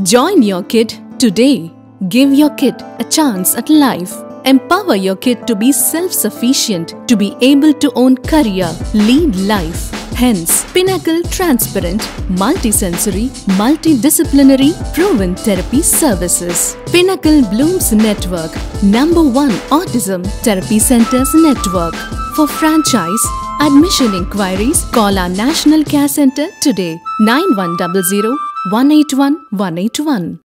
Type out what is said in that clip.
Join your kid today. Give your kid a chance at life. Empower your kid to be self-sufficient, to be able to own career, lead life. Hence, Pinnacle Transparent, Multisensory, Multidisciplinary, Proven Therapy Services. Pinnacle Blooms Network, #1 Autism Therapy Centers Network. For franchise, admission inquiries, call our National Care Center today, 9100 181 181.